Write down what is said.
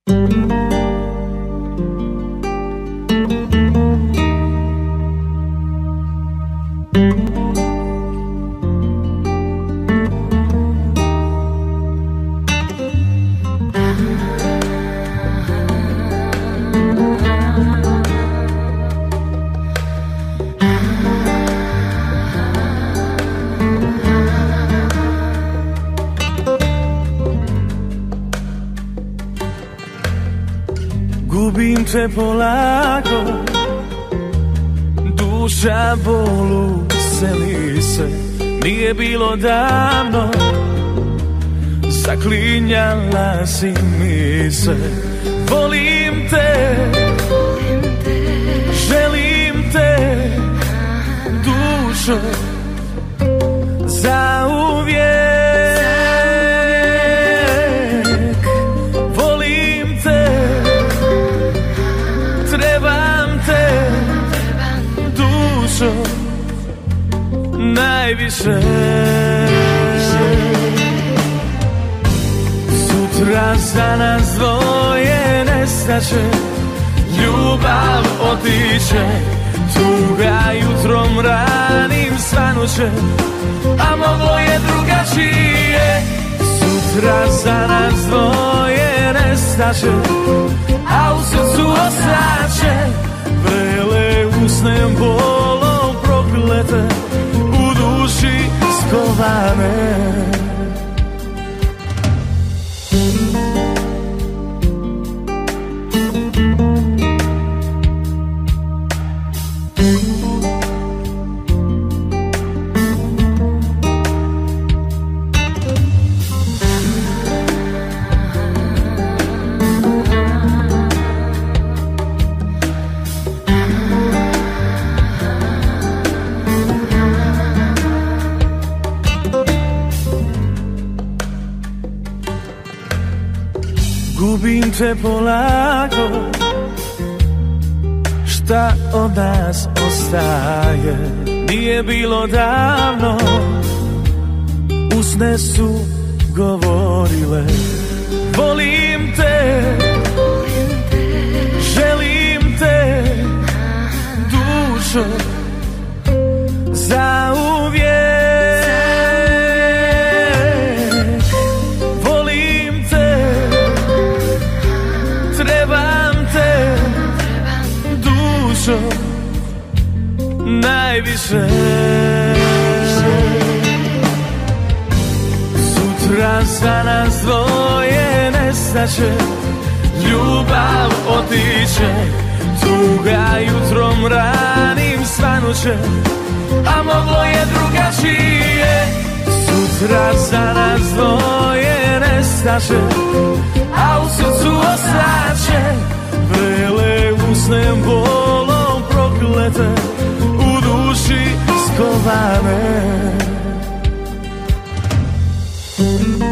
Gubim te polako, duša bolu seli se. Nije bilo davno, zaklinjala si mi se. Volim te, želim te, dušo, zauvijek. Volim te, trebam te, dušo, najviše. Sutra za nas dvoje nestaće, ljubav otiće, tuga jutrom ranim svanuće, a moglo je drugačije. Sutra za nas dvoje nestaće, a u srcu ostaće vrele usne bolom proklete, u duši skovane. Gubim te polako, šta od nas ostaje? Nije bilo davno, usne su govorile. Volim te, želim te, dušo, zauvijek. Najviše. Sutra za nas dvoje nestaće, ljubav otiće, tuga jutrom ranim svanuće, a moglo je drugačije. Sutra za nas dvoje nestaće, a u srcu ostaće vrele usne bolom proklete, u duši skovane.